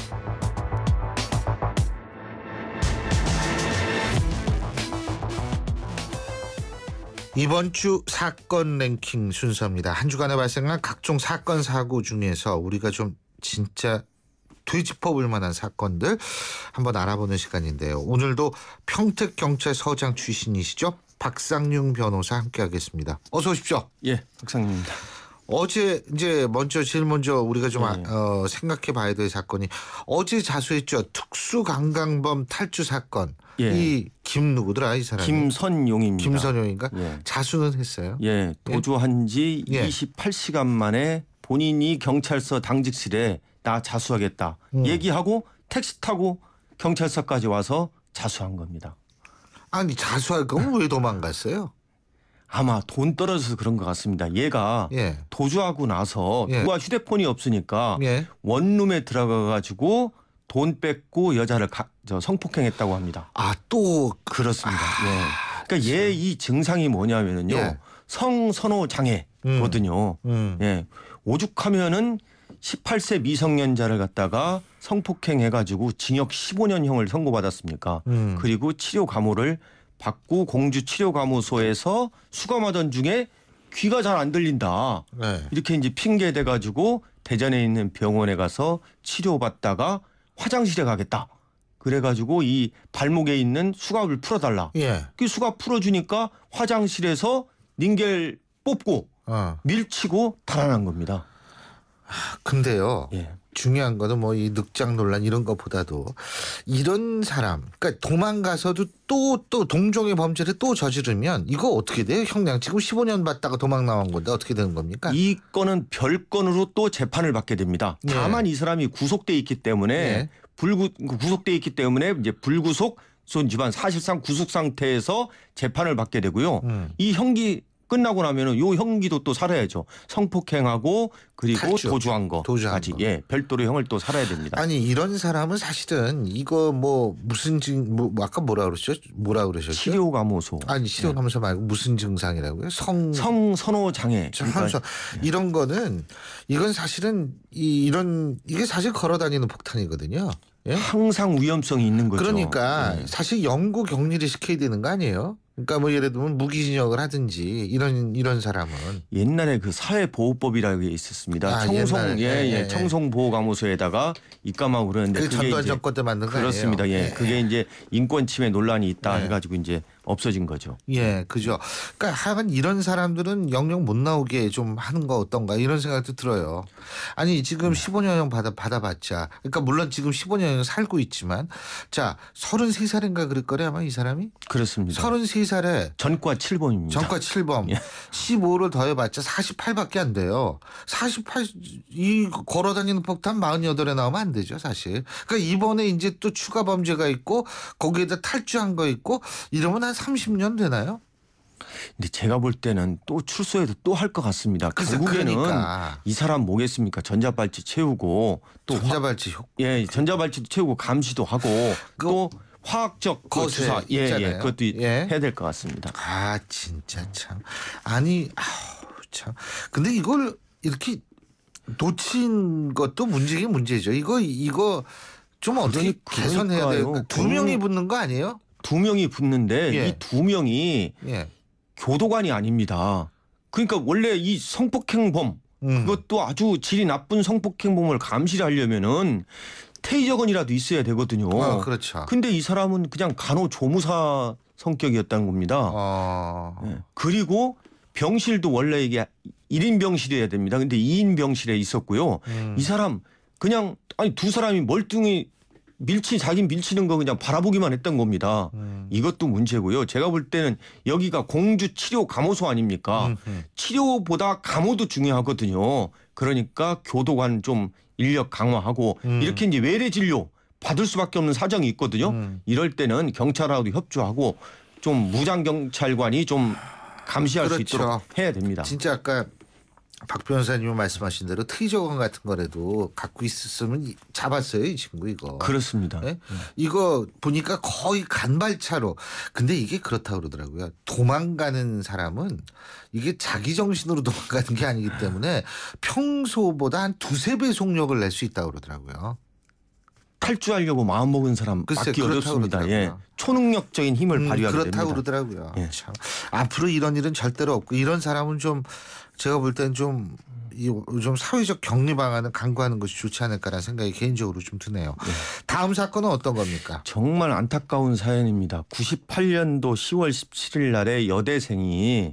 이번 주 사건 랭킹 순서입니다. 한 주간에 발생한 각종 사건 사고 중에서 우리가 좀 진짜 되짚어볼 만한 사건들 한번 알아보는 시간인데요. 오늘도 평택경찰서장 출신이시죠? 박상용 변호사 함께하겠습니다. 어서 오십시오. 예, 박상용입니다. 어제 이제 먼저 제일 먼저 우리가 좀 네. 어, 생각해봐야 될 사건이 어제 자수했죠. 특수강간범 탈주 사건. 예. 이 김 누구더라 이 사람이? 김선용입니다. 김선용인가? 예. 자수는 했어요. 예, 도주한 지 예. 이십팔 시간 만에 본인이 경찰서 당직실에 나 자수하겠다 음. 얘기하고 택시 타고 경찰서까지 와서 자수한 겁니다. 아니 자수할 거면 왜 도망갔어요? 아마 돈 떨어져서 그런 것 같습니다. 얘가 예. 도주하고 나서 예. 누가 휴대폰이 없으니까 예. 원룸에 들어가 가지고 돈 뺏고 여자를 가, 저 성폭행했다고 합니다. 아, 또 그렇습니다. 예. 그러니까 얘 이 증상이 뭐냐면은요. 예. 성선호 장애거든요. 음. 음. 예. 오죽하면은 십팔 세 미성년자를 갖다가 성폭행해가지고 징역 십오 년형을 선고받았습니까? 음. 그리고 치료 감호를 받고 공주 치료감호소에서 수감하던 중에 귀가 잘 안 들린다. 네. 이렇게 이제 핑계 대가지고 대전에 있는 병원에 가서 치료받다가 화장실에 가겠다. 그래가지고 이 발목에 있는 수갑을 풀어달라. 예. 그 수갑 풀어주니까 화장실에서 닌겔 뽑고 어. 밀치고 달아난 겁니다. 근데요. 예. 중요한 거는 뭐 이 늑장 논란 이런 것보다도 이런 사람, 그러니까 도망가서도 또 또 동종의 범죄를 또 저지르면 이거 어떻게 돼요? 형량 지금 십오 년 받다가 도망 나온 건데 어떻게 되는 겁니까? 이 건은 별건으로 또 재판을 받게 됩니다. 예. 다만 이 사람이 구속돼 있기 때문에 예. 불구 구속돼 있기 때문에 이제 불구속 손지만 사실상 구속 상태에서 재판을 받게 되고요. 음. 이 형기 끝나고 나면은 요 형기도 또 살아야죠. 성폭행하고 그리고 탈주. 도주한 거. 도주한 까지. 거. 예, 별도로 형을 또 살아야 됩니다. 아니 이런 사람은 사실은 이거 뭐 무슨 증, 뭐 아까 뭐라 그러셨죠? 뭐라 그러셨죠? 치료감호소. 아니 치료감호소 말고 무슨 증상이라고요? 성 성선호 장애. 그러니까 이런 거는 이건 사실은 이, 이런 이게 사실 걸어다니는 폭탄이거든요. 예? 항상 위험성이 있는 거죠. 그러니까 예. 사실 연구 격리를 시켜야 되는 거 아니에요? 그러니까 뭐 예를 들면 무기징역을 하든지 이런 이런 사람은 옛날에 그 사회보호법이라는 게 있었습니다. 아, 청송 옛날에. 예, 예, 예, 예. 청송보호감호소에다가 입감하고 그러는데 그 그게 전두환 이제 정권 때 만든 거 그렇습니다. 아니에요? 예, 예. 그게 이제 인권 침해 논란이 있다 예. 해가지고 이제 없어진 거죠. 예, 그죠. 그러니까 하여간 이런 사람들은 영영 못 나오게 좀 하는 거 어떤가 이런 생각도 들어요. 아니 지금 십오 년형 받아 받아봤자, 그러니까 물론 지금 십오 년형 살고 있지만, 자 서른세 살인가 그럴 거래 아마 이 사람이. 그렇습니다. 서른세 살에 전과 칠 범입니다. 전과 칠 범. 예. 십오를 더해봤자 사십팔밖에 안 돼요. 사십팔 이 걸어다니는 폭탄 사십팔에 나오면 안 되죠 사실. 그러니까 이번에 이제 또 추가 범죄가 있고 거기에다 탈주한 거 있고 이러면 한 삼십 년 되나요? 근데 제가 볼 때는 또 출소해도 또 할 것 같습니다. 글쎄, 결국에는 그러니까. 이 사람 뭐겠습니까? 전자발찌 채우고 또 전자발찌 효... 예, 전자발찌도 채우고 감시도 하고 또 화학적 그 거세 주사 예, 있잖아요. 예, 그것도 예. 해야 될 것 같습니다. 아 진짜 참 아니 아우 참 근데 이걸 이렇게 놓친 것도 문제긴 문제죠. 이거 이거 좀 어떻게 그러니- 개선해야 돼요. 그러니까요. 두 명이 붙는 거 아니에요? 두 명이 붙는데 예. 이 두 명이 예. 교도관이 아닙니다. 그러니까 원래 이 성폭행범 음. 그것도 아주 질이 나쁜 성폭행범을 감시를 하려면은 테이저건이라도 있어야 되거든요. 어, 그렇죠. 근데 이 사람은 그냥 간호조무사 성격이었다는 겁니다. 어. 예. 그리고 병실도 원래 이게 일 인 병실이어야 됩니다. 근데 이 인 병실에 있었고요. 음. 이 사람 그냥 아니 두 사람이 멀뚱히 밀치 자기 밀치는 거 그냥 바라보기만 했던 겁니다. 음. 이것도 문제고요. 제가 볼 때는 여기가 공주 치료 감호소 아닙니까? 음, 음. 치료보다 감호도 중요하거든요. 그러니까 교도관 좀 인력 강화하고 음. 이렇게 이제 외래 진료 받을 수밖에 없는 사정이 있거든요. 음. 이럴 때는 경찰하고도 협조하고 좀 무장 경찰관이 좀 감시할 그렇죠. 수 있도록 해야 됩니다. 진짜 아까 박 변호사님이 말씀하신 대로 테이저건 같은 거라도 갖고 있었으면 이- 잡았어요 이 친구 이거. 그렇습니다. 예? 이거 보니까 거의 간발차로. 근데 이게 그렇다고 그러더라고요. 도망가는 사람은 이게 자기 정신으로 도망가는 게 아니기 때문에 평소보다 한 두세 배 속력을 낼 수 있다고 그러더라고요. 탈주하려고 마음먹은 사람 글쎄, 맞기 그렇다고 어렵습니다. 예. 그러더라고요. 초능력적인 힘을 음, 발휘하게 그렇다고 됩니다. 그러더라고요. 예. 참. 앞으로 이런 일은 절대로 없고 이런 사람은 좀 제가 볼 땐 좀 좀 사회적 격리 방안을 강구하는 것이 좋지 않을까라는 생각이 개인적으로 좀 드네요. 네. 다음 사건은 어떤 겁니까? 정말 안타까운 사연입니다. 구십팔 년도 시월 십칠일 날에 여대생이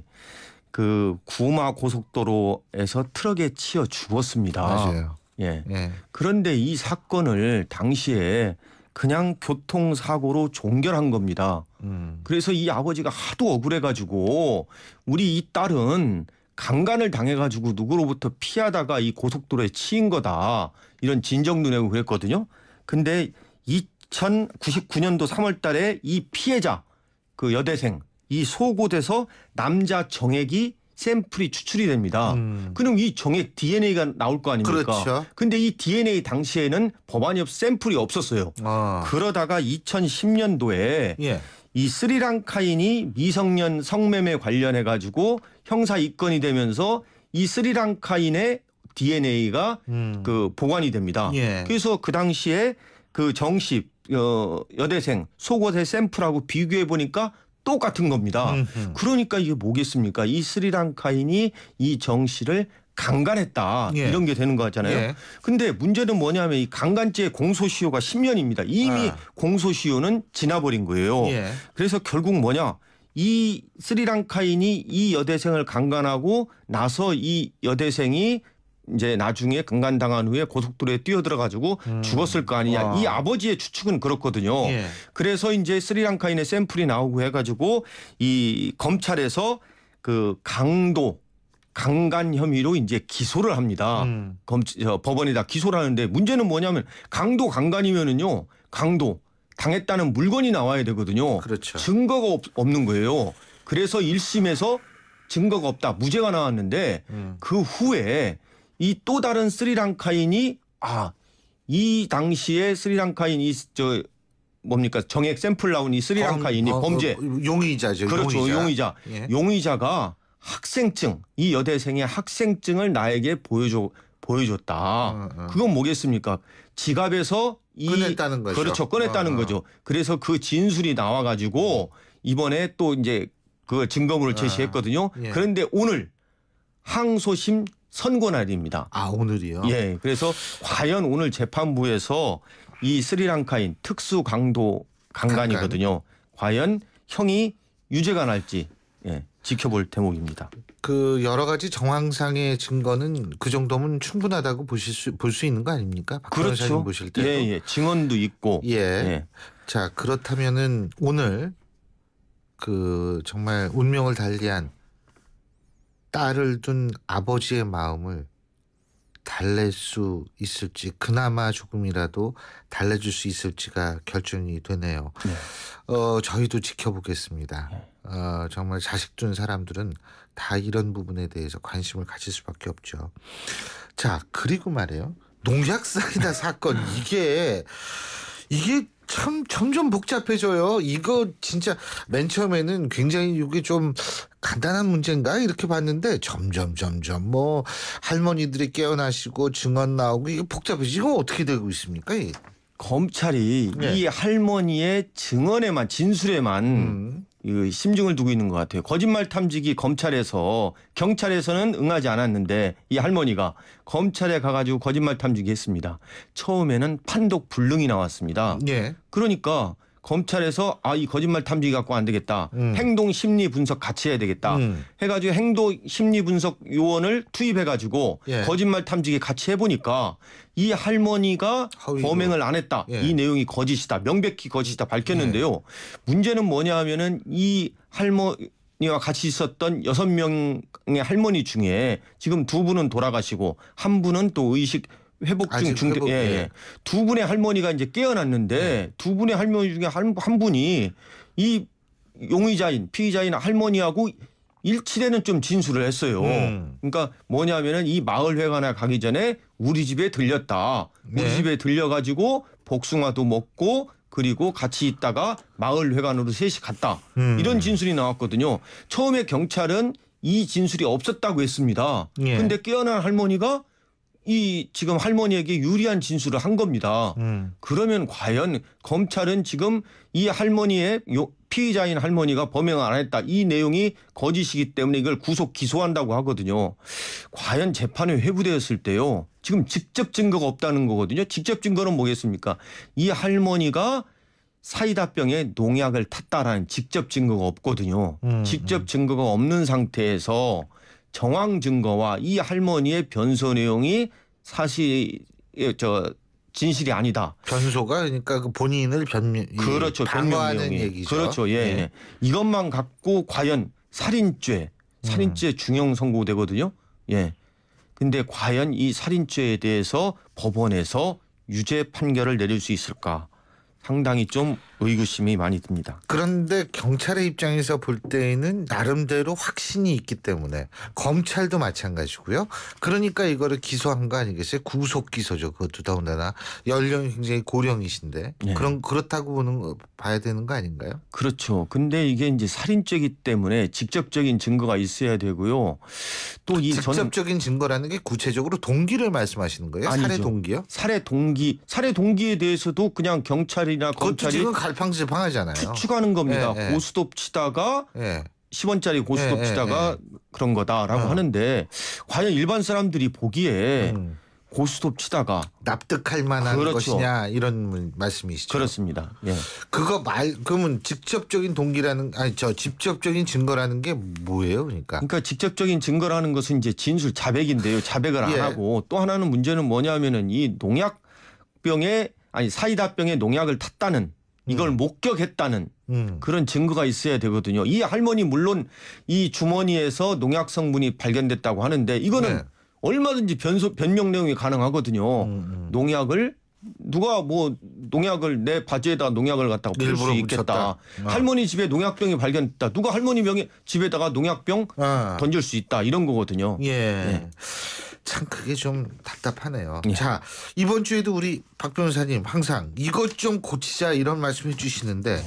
그 구마 고속도로에서 트럭에 치여 죽었습니다. 맞아요. 예. 예. 그런데 이 사건을 당시에 그냥 교통사고로 종결한 겁니다. 음. 그래서 이 아버지가 하도 억울해가지고 우리 이 딸은 강간을 당해가지고 누구로부터 피하다가 이 고속도로에 치인 거다. 이런 진정도 내고 그랬거든요. 근데 이천구십구 년도 삼월 달에 이 피해자 그 여대생 이 속옷에서 남자 정액이 샘플이 추출이 됩니다. 음. 그럼 이 정액 디엔에이가 나올 거 아닙니까? 그렇죠. 근데 이 디엔에이 당시에는 법안이 없 샘플이 없었어요. 아. 그러다가 이천십 년도에 예. 이 스리랑카인이 미성년 성매매 관련해 가지고 형사 입건이 되면서 이 스리랑카인의 디엔에이가 음. 그 보관이 됩니다. 예. 그래서 그 당시에 그 정씨 어, 여대생 속옷의 샘플하고 비교해 보니까 똑같은 겁니다. 음흠. 그러니까 이게 뭐겠습니까? 이 스리랑카인이 이 정 씨를 강간했다. 예. 이런 게 되는 거 같잖아요. 예. 근데 문제는 뭐냐면 이 강간죄 공소시효가 십 년입니다. 이미 아. 공소시효는 지나버린 거예요. 예. 그래서 결국 뭐냐? 이 스리랑카인이 이 여대생을 강간하고 나서 이 여대생이 이제 나중에 강간당한 후에 고속도로에 뛰어들어가지고 음. 죽었을 거 아니냐. 와. 이 아버지의 추측은 그렇거든요. 예. 그래서 이제 스리랑카인의 샘플이 나오고 해가지고 이 검찰에서 그 강도 강간 혐의로 이제 기소를 합니다. 음. 검, 저, 법원에다 기소를 하는데 문제는 뭐냐면 강도 강간이면은요. 강도 당했다는 물건이 나와야 되거든요. 그렇죠. 증거가 없, 없는 거예요. 그래서 일 심에서 증거가 없다. 무죄가 나왔는데 음. 그 후에 이 또 다른 스리랑카인이 아, 이 당시에 스리랑카인 이 저 뭡니까 정액 샘플 나온 이 스리랑카인이 어, 어, 범죄 어, 용의자죠. 그렇죠. 용의자. 용의자. 예. 용의자가 학생증 이 여대생의 학생증을 나에게 보여줘 보여줬다. 어, 어. 그건 뭐겠습니까? 지갑에서 이 꺼냈다는 거죠. 그렇죠. 꺼냈다는 어, 거죠. 그래서 그 진술이 나와가지고 이번에 또 이제 그 증거물을 제시했거든요. 어, 예. 그런데 오늘 항소심 선고 날입니다. 아, 오늘이요? 예. 그래서 과연 오늘 재판부에서 이 스리랑카인 특수 강도 강간이거든요. 강간. 과연 형이 유죄가 날지 예, 지켜볼 대목입니다. 그 여러 가지 정황상의 증거는 그 정도면 충분하다고 보실 수 볼 수 있는 거 아닙니까? 박 그렇죠. 보실 때도. 예, 예. 증언도 있고. 예. 예. 자, 그렇다면은 오늘 그 정말 운명을 달리한 딸을 둔 아버지의 마음을 달랠 수 있을지, 그나마 조금이라도 달래줄 수 있을지가 결정이 되네요. 네. 어, 저희도 지켜보겠습니다. 네. 어, 정말 자식 둔 사람들은 다 이런 부분에 대해서 관심을 가질 수밖에 없죠. 자, 그리고 말이에요. 농약 사이다 사건 이게 이게 참 점점 복잡해져요. 이거 진짜 맨 처음에는 굉장히 이게 좀 간단한 문제인가 이렇게 봤는데 점점 점점 뭐 할머니들이 깨어나시고 증언 나오고 이게 복잡해지고 이거 어떻게 되고 있습니까? 이게? 검찰이 네. 이 할머니의 증언에만 진술에만 음. 이 심증을 두고 있는 것 같아요. 거짓말 탐지기 검찰에서 경찰에서는 응하지 않았는데 이 할머니가 검찰에 가가지고 거짓말 탐지기 했습니다. 처음에는 판독 불능이 나왔습니다. 예. 그러니까 검찰에서 아, 이 거짓말 탐지기 갖고 안 되겠다. 음. 행동 심리 분석 같이 해야 되겠다. 음. 해가지고 행동 심리 분석 요원을 투입해가지고 예. 거짓말 탐지기 같이 해보니까 이 할머니가 허위로. 범행을 안 했다. 예. 이 내용이 거짓이다. 명백히 거짓이다 밝혔는데요. 예. 문제는 뭐냐 하면은 이 할머니와 같이 있었던 여섯 명의 할머니 중에 지금 두 분은 돌아가시고 한 분은 또 의식 회복 중 중대 예, 예. 두 분의 할머니가 이제 깨어났는데 네. 두 분의 할머니 중에 한, 한 분이 이 용의자인 피의자인 할머니하고 일치되는 좀 진술을 했어요. 음. 그러니까 뭐냐면은 이 마을 회관에 가기 전에 우리 집에 들렸다. 우리 네. 집에 들려가지고 복숭아도 먹고 그리고 같이 있다가 마을 회관으로 셋이 갔다. 음. 이런 진술이 나왔거든요. 처음에 경찰은 이 진술이 없었다고 했습니다. 그런데 예. 깨어난 할머니가 이 지금 할머니에게 유리한 진술을 한 겁니다. 음. 그러면 과연 검찰은 지금 이 할머니의 피의자인 할머니가 범행을 안 했다. 이 내용이 거짓이기 때문에 이걸 구속 기소한다고 하거든요. 과연 재판에 회부되었을 때요. 지금 직접 증거가 없다는 거거든요. 직접 증거는 뭐겠습니까? 이 할머니가 사이다병에 농약을 탔다라는 직접 증거가 없거든요. 음. 직접 증거가 없는 상태에서 정황 증거와 이 할머니의 변소 내용이 사실 저 진실이 아니다. 변소가 그러니까 그 본인을 변명 그렇죠. 방어하는 얘기죠. 그렇죠. 예. 예. 이것만 갖고 과연 살인죄, 살인죄 음. 중형 선고되거든요. 예. 근데 과연 이 살인죄에 대해서 법원에서 유죄 판결을 내릴 수 있을까? 상당히 좀 의구심이 많이 듭니다. 그런데 경찰의 입장에서 볼 때에는 나름대로 확신이 있기 때문에 검찰도 마찬가지고요. 그러니까 이거를 기소한 거 아니겠어요? 구속 기소죠. 그것도 더군다나 연령이 굉장히 고령이신데 네. 그런 그렇다고 보는 거 봐야 되는 거 아닌가요? 그렇죠. 근데 이게 이제 살인죄이기 때문에 직접적인 증거가 있어야 되고요. 또 이 직접적인 증거라는 게 구체적으로 동기를 말씀하시는 거예요? 아니죠. 살해 동기요? 살해 동기, 살해 동기에 대해서도 그냥 경찰이나 검찰이 지금 갈팡질팡하잖아요. 추측하는 겁니다. 예, 예. 고스톱 치다가 예. 십 원짜리 고스톱 예, 치다가 예, 그런 거다라고 어. 하는데 과연 일반 사람들이 보기에 음. 고스톱 치다가 납득할 만한 그렇죠. 것이냐 이런 말씀이시죠. 그렇습니다. 예. 그거 말 그러면 직접적인 동기라는 아니 저 직접적인 증거라는 게 뭐예요, 그러니까? 그러니까 직접적인 증거라는 것은 이제 진술 자백인데요. 자백을 안 예. 하고 또 하나는 문제는 뭐냐면은 이 농약병에 아니 사이다병에 농약을 탔다는 이걸 음. 목격했다는 음. 그런 증거가 있어야 되거든요. 이 할머니 물론 이 주머니에서 농약 성분이 발견됐다고 하는데 이거는 네. 얼마든지 변소, 변명 내용이 가능하거든요. 음, 음. 농약을 누가 뭐 농약을 내 바지에다 농약을 갖다가 뿌릴 수 일부러 있겠다. 묻혔다. 어. 할머니 집에 농약병이 발견됐다. 누가 할머니 병에 집에다가 농약병 아. 던질 수 있다. 이런 거거든요. 예. 예. 참 그게 좀 답답하네요. 예. 자, 이번 주에도 우리 박 변호사님 항상 이것 좀 고치자 이런 말씀 해주시는데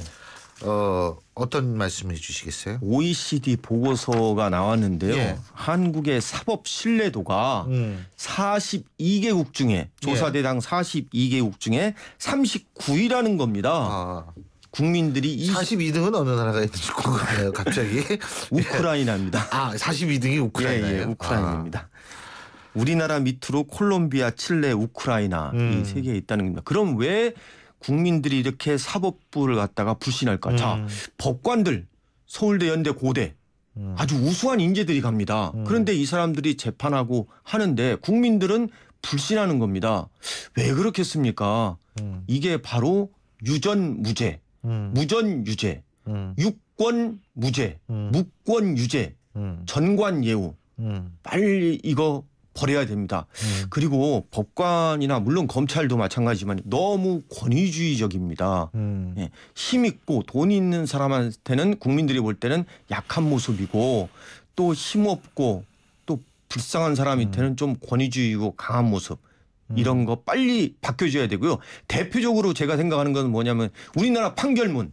어, 어떤 말씀 해주시겠어요? 오이시디 보고서가 나왔는데요. 예. 한국의 사법 신뢰도가 음. 사십이 개국 중에 조사 대상 사십이 개국 중에 삼십구 위라는 겁니다. 아. 국민들이 이 사십이 등은 어느 나라가 있는지 궁금해요. 갑자기. 우크라이나입니다. 아, 사십이 등이 우크라이나예요? 예, 예, 우크라이나입니다. 우리나라 밑으로 콜롬비아, 칠레, 우크라이나 음. 이 세 개에 있다는 겁니다. 그럼 왜 국민들이 이렇게 사법부를 갖다가 불신할까? 음. 자, 법관들, 서울대, 연대, 고대 음. 아주 우수한 인재들이 갑니다. 음. 그런데 이 사람들이 재판하고 하는데 국민들은 불신하는 겁니다. 왜 그렇겠습니까? 음. 이게 바로 유전 무죄, 음. 무전 유죄, 음. 유권 무죄, 음. 무권 유죄, 음. 전관 예우. 음. 빨리 이거 버려야 됩니다. 음. 그리고 법관이나 물론 검찰도 마찬가지지만 너무 권위주의적입니다. 음. 예, 힘 있고 돈 있는 사람한테는 국민들이 볼 때는 약한 모습이고 또 힘 없고 또 불쌍한 사람한테는 좀 권위주의고 강한 모습. 이런 거 빨리 바뀌어줘야 되고요. 대표적으로 제가 생각하는 건 뭐냐면 우리나라 판결문.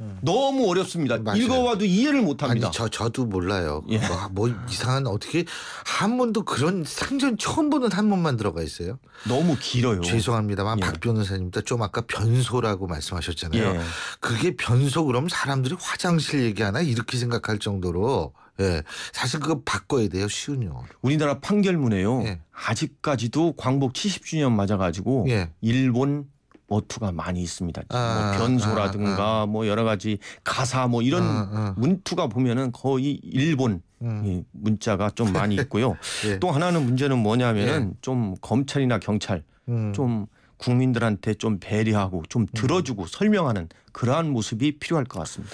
너무 어렵습니다. 맞아요. 읽어봐도 이해를 못합니다. 아니 저 저도 몰라요. 예. 뭐, 뭐 이상한 어떻게 한문도 그런 생전 처음 보는 한문만 들어가 있어요. 너무 길어요. 죄송합니다만 예. 박 변호사님도 좀 아까 변소라고 말씀하셨잖아요. 예. 그게 변소 그럼 사람들이 화장실 얘기하나 이렇게 생각할 정도로 예. 사실 그거 바꿔야 돼요. 쉬운요. 우리나라 판결문에요. 예. 아직까지도 광복 칠십 주년 맞아가지고 예. 일본 어투가 많이 있습니다. 아, 뭐 변소라든가 아, 아. 뭐 여러 가지 가사 뭐 이런 아, 아. 문투가 보면은 거의 일본 음. 예, 문자가 좀 많이 있고요. 예. 또 하나는 문제는 뭐냐면은 좀 검찰이나 경찰 음. 좀 국민들한테 좀 배려하고 좀 들어주고 설명하는 그러한 모습이 필요할 것 같습니다.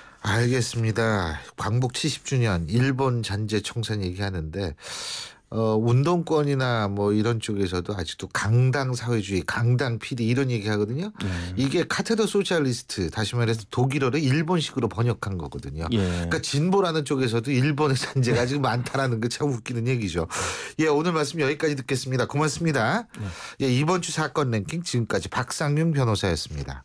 알겠습니다. 광복 칠십 주년 일본 잔재 청산 얘기하는데 어, 운동권이나 뭐 이런 쪽에서도 아직도 강당 사회주의, 강당 피디 이런 얘기 하거든요. 네. 이게 카테더 소셜리스트 다시 말해서 독일어를 일본식으로 번역한 거거든요. 예. 그러니까 진보라는 쪽에서도 일본의 잔재가 아직 많다라는 게 참 웃기는 얘기죠. 예, 오늘 말씀 여기까지 듣겠습니다. 고맙습니다. 네. 예, 이번 주 사건 랭킹 지금까지 박상윤 변호사였습니다.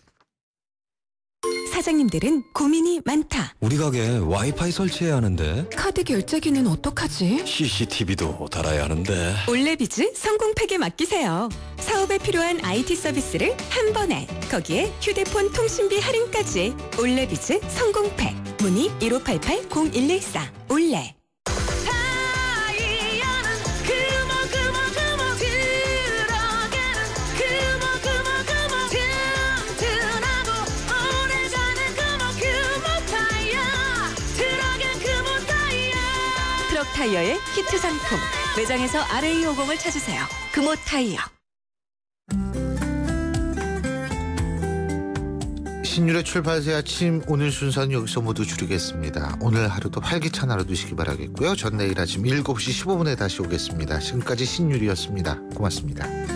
사장님들은 고민이 많다. 우리 가게 와이파이 설치해야 하는데 카드 결제기는 어떡하지? 씨씨티비도 달아야 하는데 올레비즈 성공팩에 맡기세요. 사업에 필요한 아이티 서비스를 한 번에. 거기에 휴대폰 통신비 할인까지. 올레비즈 성공팩. 문의 일오팔팔 공일일사. 올레. 트럭 타이어의 히트 상품. 매장에서 알에이 오십을 찾으세요. 금호 타이어. 신율의 출발새 아침 오늘 순서는 여기서 모두 줄이겠습니다. 오늘 하루도 활기찬 하루 되시기 바라겠고요. 전 내일 아침 일곱 시 십오 분에 다시 오겠습니다. 지금까지 신율이었습니다. 고맙습니다.